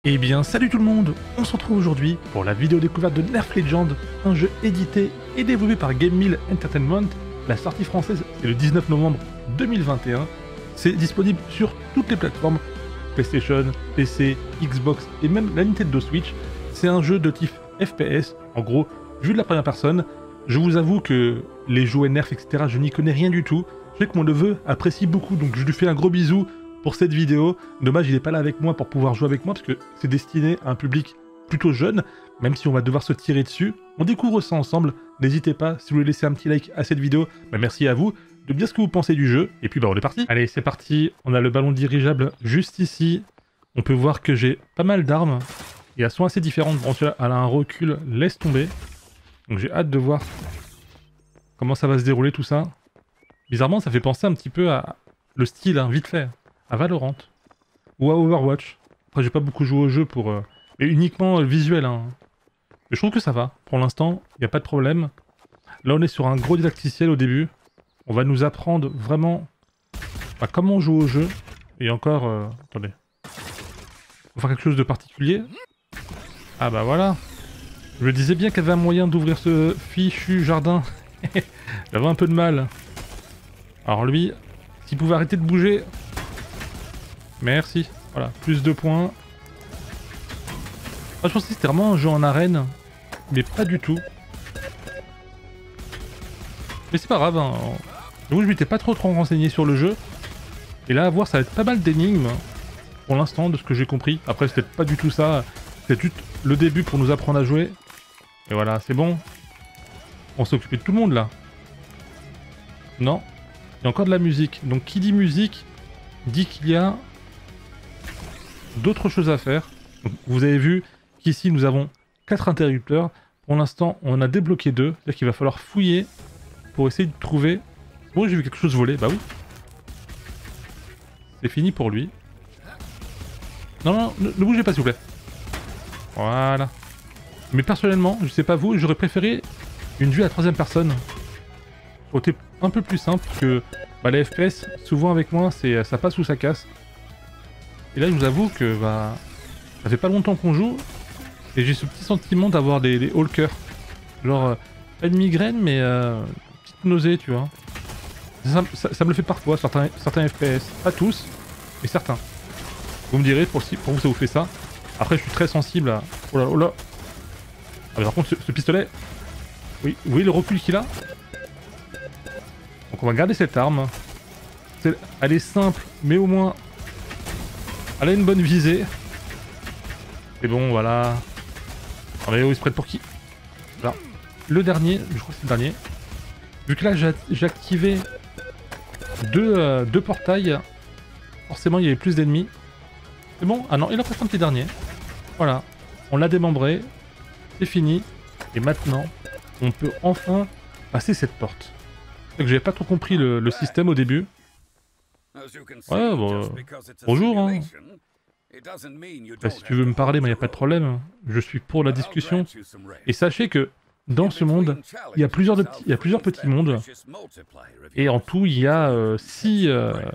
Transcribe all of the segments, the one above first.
Eh bien salut tout le monde, on se retrouve aujourd'hui pour la vidéo découverte de Nerf Legend, un jeu édité et développé par GameMill Entertainment. La sortie française est le 19 novembre 2021. C'est disponible sur toutes les plateformes, PlayStation, PC, Xbox et même la Nintendo Switch. C'est un jeu de type FPS, en gros, vu de la première personne. Je vous avoue que les jouets Nerf, etc., je n'y connais rien du tout. Je sais que mon neveu apprécie beaucoup, donc je lui fais un gros bisou pour cette vidéo. Dommage, il n'est pas là avec moi pour pouvoir jouer avec moi, parce que c'est destiné à un public plutôt jeune, même si on va devoir se tirer dessus. On découvre ça ensemble. N'hésitez pas, si vous voulez laisser un petit like à cette vidéo, merci à vous de me dire ce que vous pensez du jeu. Et puis on est parti. Allez, c'est parti. On a le ballon dirigeable juste ici. On peut voir que j'ai pas mal d'armes. Et elles sont assez différentes. Bon, celui-là, elle a un recul, laisse tomber. Donc j'ai hâte de voir comment ça va se dérouler tout ça. Bizarrement, ça fait penser un petit peu à le style, hein, vite fait, à Valorant ou à Overwatch. Après, j'ai pas beaucoup joué au jeu pour... mais uniquement visuel, hein. Mais je trouve que ça va. Pour l'instant, il n'y a pas de problème. Là, on est sur un gros didacticiel au début. On va nous apprendre vraiment comment on joue au jeu. Et encore... attendez. On va faire quelque chose de particulier. Ah bah voilà. Je me disais bien qu'il y avait un moyen d'ouvrir ce fichu jardin. J'avais un peu de mal. Alors lui, s'il pouvait arrêter de bouger... Merci. Voilà, plus de points. Ah, je pensais que c'était vraiment un jeu en arène. Mais pas du tout. Mais c'est pas grave, hein. Donc, je m'étais pas trop renseigné sur le jeu. Et là, à voir, ça va être pas mal d'énigmes. Pour l'instant, de ce que j'ai compris. Après, c'était pas du tout ça. C'était juste le début pour nous apprendre à jouer. Et voilà, c'est bon. On s'est occupé de tout le monde, là. Non. Il y a encore de la musique. Donc, qui dit musique, dit qu'il y a d'autres choses à faire. Donc, vous avez vu qu'ici, nous avons 4 interrupteurs. Pour l'instant, on en a débloqué 2. C'est-à-dire qu'il va falloir fouiller pour essayer de trouver... Bon, j'ai vu quelque chose voler. Bah oui. C'est fini pour lui. Non, non, ne bougez pas, s'il vous plaît. Voilà. Mais personnellement, je sais pas vous, j'aurais préféré une vue à 3ème personne. Côté un peu plus simple que les FPS, souvent avec moi, ça passe ou ça casse. Et là, je vous avoue que ça fait pas longtemps qu'on joue, et j'ai ce petit sentiment d'avoir des hauts le cœur. Genre, pas une migraine, mais petite nausée, tu vois. Ça me le fait parfois, certains FPS. Pas tous, mais certains. Vous me direz, pour vous, ça vous fait ça. Après, je suis très sensible à... Oh là, oh là. Ah, mais par contre, ce pistolet... Oui, vous voyez le recul qu'il a? Donc on va garder cette arme. Elle est simple, mais au moins... Elle a une bonne visée. Et bon, voilà. Ah mais oh, il se prête pour qui? Là, le dernier, je crois que c'est le dernier. Vu que là, j'ai activé deux portails. Forcément, il y avait plus d'ennemis. C'est bon? Ah non, il en reste un petit dernier. Voilà. On l'a démembré. C'est fini. Et maintenant, on peut enfin passer cette porte. C'est que j'avais pas trop compris le système au début. Ouais, bon, bonjour, hein. Bah, si tu veux me parler, il n'y a pas de problème. Je suis pour la discussion. Et sachez que dans ce monde, il y a plusieurs petits mondes. Et en tout, il y a 6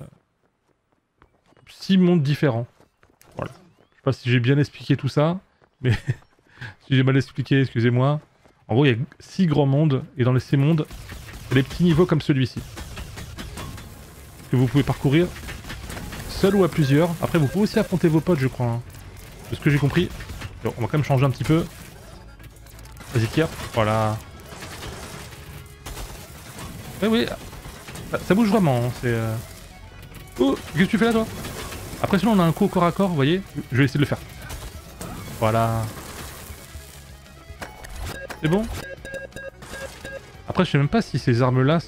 mondes différents. Voilà. Je sais pas si j'ai bien expliqué tout ça, mais si j'ai mal expliqué, excusez-moi. En gros, il y a 6 grands mondes, et dans ces mondes, il y a des petits niveaux comme celui-ci. Que vous pouvez parcourir seul ou à plusieurs. Après, vous pouvez aussi affronter vos potes, je crois. Hein. De ce que j'ai compris. Alors, on va quand même changer un petit peu. Vas-y, tire. Voilà. Oui, oui. Ça bouge vraiment. Hein. C'est... Oh, qu'est-ce que tu fais là, toi? Après, sinon, on a un coup au corps à corps, vous voyez. Je vais essayer de le faire. Voilà. C'est bon. Après, je sais même pas si ces armes-là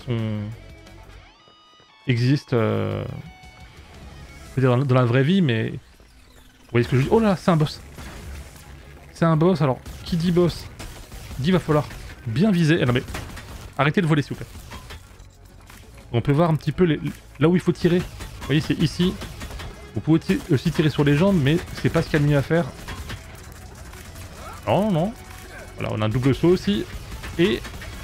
existent je veux dire, dans la vraie vie, mais... Vous voyez ce que je dis? Oh là, c'est un boss. C'est un boss, alors, qui dit boss dit va falloir bien viser. Eh non mais, arrêtez de voler s'il vous plaît. On peut voir un petit peu là où il faut tirer. Vous voyez, c'est ici. Vous pouvez aussi tirer sur les jambes, mais c'est pas ce qu'il y a de mieux à faire. Non, non. Voilà, on a un double saut aussi. Et...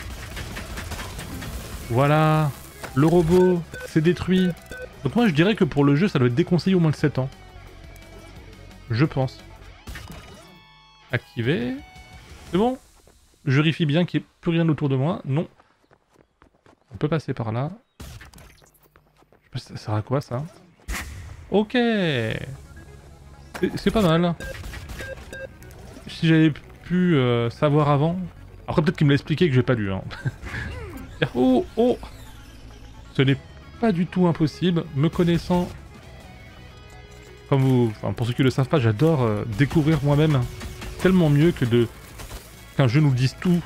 Voilà. Le robot s'est détruit. Donc moi je dirais que pour le jeu ça doit être déconseillé au moins de 7 ans. Je pense. Activé. C'est bon. Je vérifie bien qu'il n'y ait plus rien autour de moi. Non. On peut passer par là. Je sais pas, ça sert à quoi ça? Ok. C'est pas mal. Si j'avais pu savoir avant... Après peut-être qu'il me l'a expliqué que j'ai pas lu. Hein. Oh, oh. Ce n'est pas du tout impossible. Me connaissant... Comme vous... Enfin, pour ceux qui ne le savent pas, j'adore découvrir moi-même. Tellement mieux que de... qu'un jeu nous dise tout.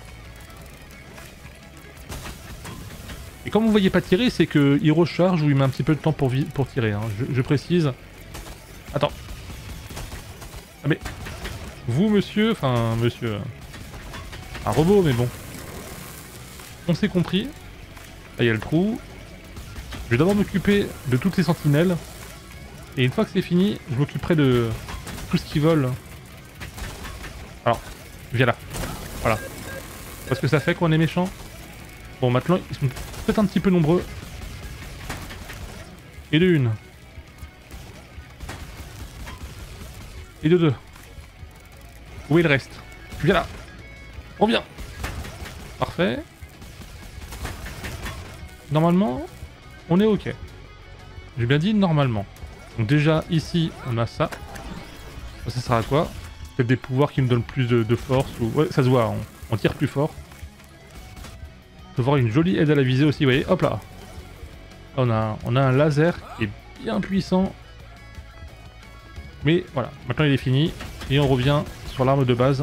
Et comme vous voyez pas tirer, c'est qu'il recharge ou il met un petit peu de temps pour tirer. Hein. Je précise. Attends. Ah mais... Vous, monsieur... Enfin, monsieur... Un robot, mais bon. On s'est compris. Là, il y a le trou. Je vais d'abord m'occuper de toutes ces sentinelles. Et une fois que c'est fini, je m'occuperai de tout ce qui vole. Alors, viens là. Voilà. Parce que ça fait qu'on est méchant. Bon, maintenant, ils sont peut-être un petit peu nombreux. Et de une. Et de deux. Où est le reste? Viens là. Reviens. Parfait. Normalement, on est ok. J'ai bien dit normalement. Donc déjà, ici, on a ça. Ça sert à quoi? Peut-être des pouvoirs qui nous donnent plus de force. Ou... Ouais, ça se voit, on tire plus fort. On peut voir une jolie aide à la visée aussi, vous voyez. Hop là. On a un laser qui est bien puissant. Mais voilà, maintenant il est fini. Et on revient sur l'arme de base.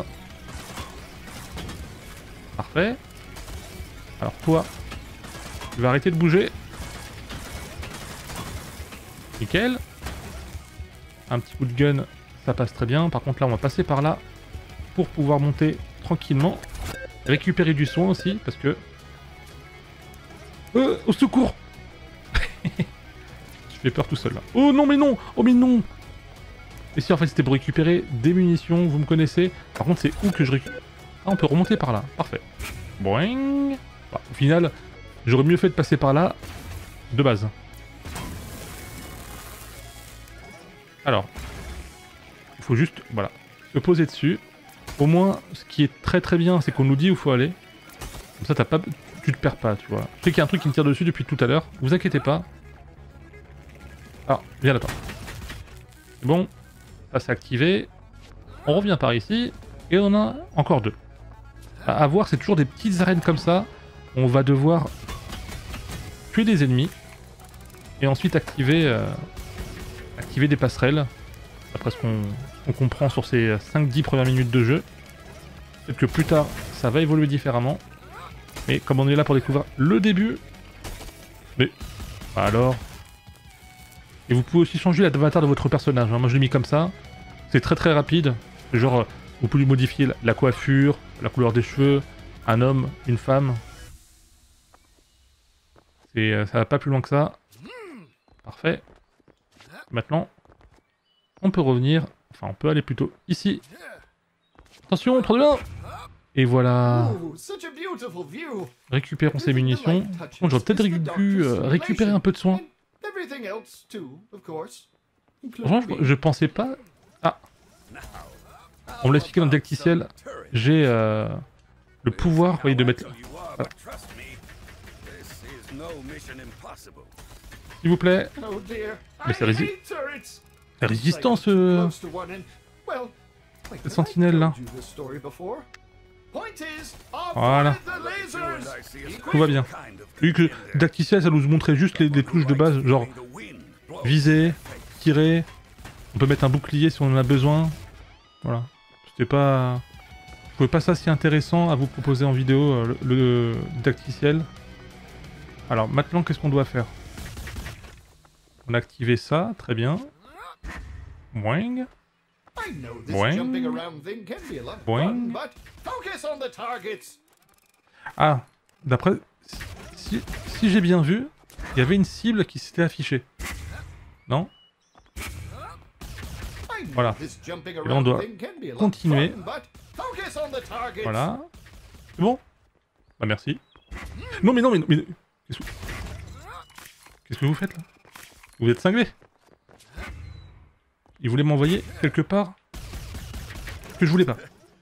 Parfait. Alors toi, tu vas arrêter de bouger. Nickel. Un petit coup de gun, ça passe très bien. Par contre là, on va passer par là pour pouvoir monter tranquillement. Récupérer du soin aussi, parce que... au secours. Je fais peur tout seul là. Oh non mais non. Oh mais non. Et si en fait c'était pour récupérer des munitions, vous me connaissez. Par contre c'est où que je récupère... Ah, on peut remonter par là, parfait. Boing. Bah, au final, j'aurais mieux fait de passer par là, de base. Alors, il faut juste, voilà, se poser dessus. Au moins, ce qui est très très bien, c'est qu'on nous dit où il faut aller. Comme ça, tu te perds pas, tu vois. Je sais qu'il y a un truc qui me tire dessus depuis tout à l'heure, vous inquiétez pas. Ah, viens là-bas. C'est bon, ça c'est activé. On revient par ici, et on a encore deux. À voir, c'est toujours des petites arènes comme ça. On va devoir tuer des ennemis et ensuite activer des passerelles. Après ce qu'on comprend sur ces 5-10 premières minutes de jeu. Peut-être que plus tard, ça va évoluer différemment. Mais comme on est là pour découvrir le début... Mais... Alors... Et vous pouvez aussi changer l'avatar de votre personnage. Hein. Moi je l'ai mis comme ça. C'est très très rapide. Genre... Vous pouvez modifier la coiffure, la couleur des cheveux, un homme, une femme. Ça va pas plus loin que ça. Parfait. Maintenant, on peut revenir, enfin on peut aller plutôt ici. Attention, 3, 2, 1. Et voilà. Récupérons ces munitions. Bon, j'aurais peut-être dû récupérer un peu de soins. Franchement, je pensais pas... Ah. On me l'a expliqué dans le Dactyciel, j'ai le pouvoir, vous voyez, de mettre... Voilà. S'il vous plaît. Mais c'est résistant ce... Cette sentinelle là. Voilà. Tout va bien. Vu que Dactyciel, ça nous montrait juste les touches de base, genre viser, tirer, on peut mettre un bouclier si on en a besoin. Voilà. C'était pas... Je trouvais pas ça si intéressant à vous proposer en vidéo, le Dactyciel. Alors maintenant, qu'est-ce qu'on doit faire? On a activé ça, très bien. Boing. Boing. Boing. Ah, d'après... Si j'ai bien vu, il y avait une cible qui s'était affichée. Non? Voilà. Et là, on doit continuer. Voilà. C'est bon? Bah merci. Non mais non mais... Qu'est-ce que vous faites là? Vous êtes cinglé? Il voulait m'envoyer quelque part que je voulais pas.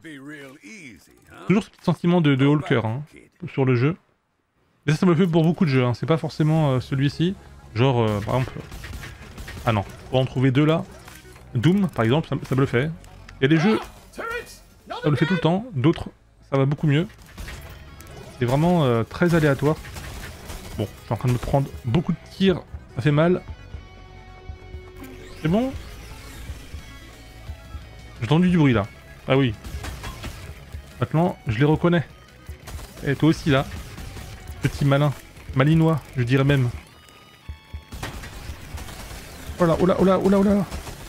Toujours ce petit sentiment de haut le cœur hein, sur le jeu. Et ça me le fait pour beaucoup de jeux, hein. C'est pas forcément celui-ci. Genre, par exemple... Ah non, pour en trouver deux là. Doom, par exemple, ça me le fait. Il y a des jeux, ça me le fait tout le temps. D'autres, ça va beaucoup mieux. C'est vraiment très aléatoire. Bon, je suis en train de me prendre beaucoup de tirs. Ça fait mal. C'est bon? J'ai entendu du bruit là. Ah oui. Maintenant, je les reconnais. Et toi aussi là. Petit malin. Malinois, je dirais même. Oh là, oh là, oh là, oh là, oh là.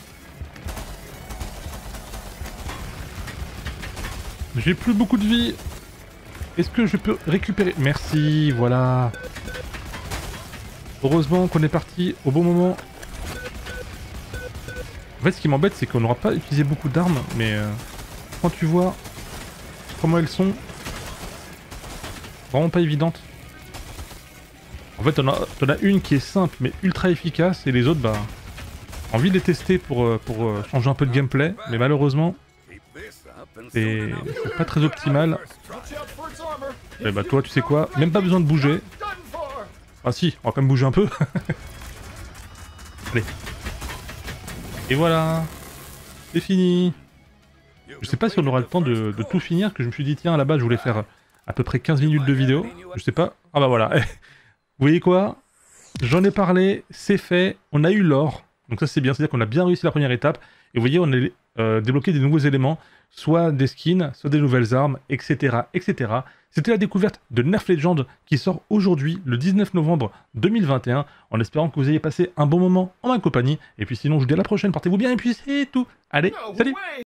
J'ai plus beaucoup de vie. Est-ce que je peux récupérer? Merci, voilà. Heureusement qu'on est parti au bon moment. En fait, ce qui m'embête, c'est qu'on n'aura pas utilisé beaucoup d'armes, mais quand tu vois comment elles sont, vraiment pas évidentes. En fait, t'en as une qui est simple, mais ultra efficace, et les autres, bah, envie de les tester pour changer un peu de gameplay, mais malheureusement, c'est pas très optimal. Et bah toi, tu sais quoi, même pas besoin de bouger. Ah si, on va quand même bouger un peu. Allez. Et voilà, c'est fini. Je sais pas si on aura le temps de tout finir, que je me suis dit, tiens, à la base, je voulais faire à peu près 15 minutes de vidéo. Je sais pas. Ah bah voilà. Vous voyez quoi? J'en ai parlé, c'est fait, on a eu l'or. Donc ça c'est bien, c'est-à-dire qu'on a bien réussi la première étape. Et vous voyez, on a débloqué des nouveaux éléments, soit des skins, soit des nouvelles armes, etc. etc. C'était la découverte de Nerf Legend qui sort aujourd'hui, le 19 novembre 2021, en espérant que vous ayez passé un bon moment en ma compagnie. Et puis sinon, je vous dis à la prochaine, portez-vous bien, et puis c'est tout. Allez, salut!